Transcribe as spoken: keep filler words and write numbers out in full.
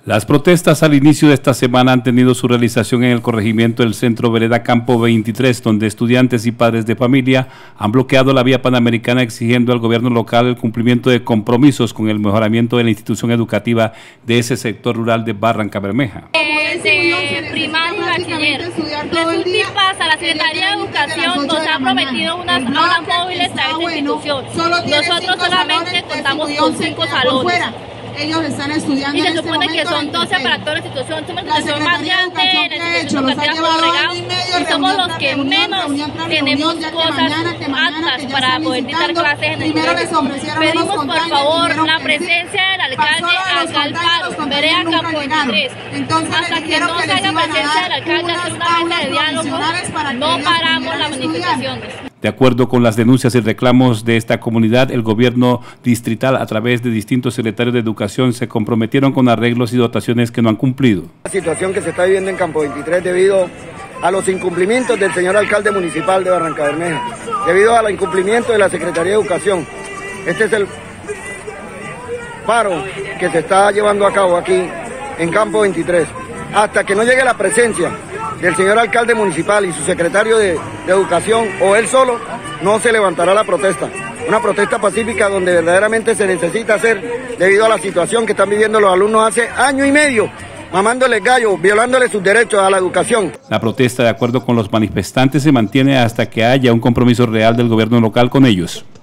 Las protestas al inicio de esta semana han tenido su realización en el corregimiento del Centro Vereda Campo veintitrés, donde estudiantes y padres de familia han bloqueado la vía panamericana exigiendo al gobierno local el cumplimiento de compromisos con el mejoramiento de la institución educativa de ese sector rural de Barrancabermeja. De primaria y bachiller. Resulta a la Secretaría de Educación nos ha prometido unas aulas móviles a esta institución. Nosotros solamente contamos con cinco salones. Ellos están estudiando y se en supone este que son doce para toda la institución. Somos la institución más grande de la institución educativa por regado y somos los que menos tenemos cosas aptas para poder dictar clases en el colegio. Pedimos por favor la presencia del alcalde acá al paro, Vereda Campo veintitrés. Hasta que no se haga presencia del alcalde hacer una mesa de diálogo, no paramos las manifestaciones. De acuerdo con las denuncias y reclamos de esta comunidad, el gobierno distrital, a través de distintos secretarios de educación, se comprometieron con arreglos y dotaciones que no han cumplido. La situación que se está viviendo en Campo veintitrés debido a los incumplimientos del señor alcalde municipal de Barrancabermeja, debido al incumplimiento de la Secretaría de Educación. Este es el paro que se está llevando a cabo aquí en Campo veintitrés. Hasta que no llegue la presencia del señor alcalde municipal y su secretario de, de Educación, o él solo, no se levantará la protesta. Una protesta pacífica donde verdaderamente se necesita hacer debido a la situación que están viviendo los alumnos hace año y medio, mamándoles gallo, violándoles sus derechos a la educación. La protesta, de acuerdo con los manifestantes, se mantiene hasta que haya un compromiso real del gobierno local con ellos.